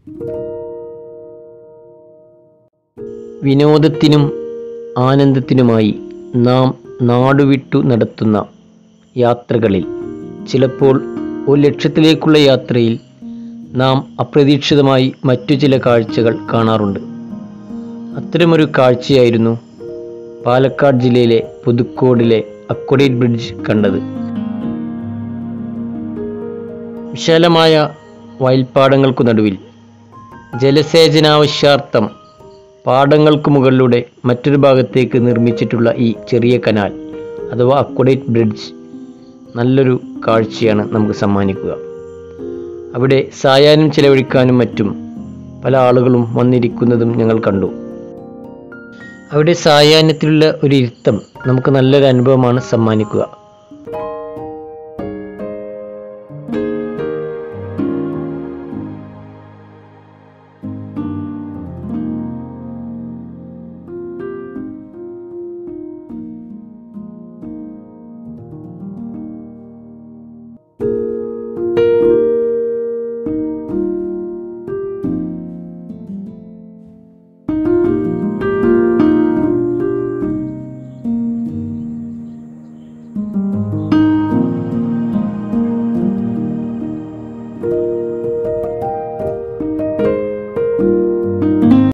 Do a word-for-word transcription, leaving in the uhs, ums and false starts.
വിനോദത്തിനും ആനന്ദത്തിനുമായി നാം നാടുവിട്ടു നടത്തുന്ന യാത്രകളിൽ ചിലപ്പോൾ ഒരു ലക്ഷ്യത്തിലേക്കുള്ള യാത്രയിൽ നാം അപ്രതീക്ഷിതമായി മറ്റു ചില കാഴ്ചകൾ കാണാറുണ്ട്. അത്തരമൊരു കാഴ്ചയായിരുന്നു പാലക്കാട് ജില്ലയിലെ പുതുക്കോടിലെ അക്വഡേറ്റ് ബ്രിഡ്ജ് കണ്ടത്. വിശാലമായ വയൽപ്പാടങ്ങൾക്കു നടുവിൽ ജലസേചനാവശ്യാർത്ഥം പാടങ്ങൾക്ക് മുകളിലൂടെ മറ്റൊരു ഭാഗത്തേക്ക് നിർമ്മിച്ചിട്ടുള്ള ഈ ചെറിയ കനാൽ അഥവാ അക്വഡേറ്റ് ബ്രിഡ്ജ് നല്ലൊരു കാഴ്ചയാണ് നമുക്ക് സമ്മാനിക്കുക. അവിടെ സായാഹ്നം ചിലവഴിക്കാനും മറ്റും പല ആളുകളും വന്നിരിക്കുന്നതും ഞങ്ങൾ കണ്ടു. അവിടെ സായാഹ്നത്തിലുള്ള ഒരു ഇരുത്തം നമുക്ക് നല്ലൊരു അനുഭവമാണ് സമ്മാനിക്കുക.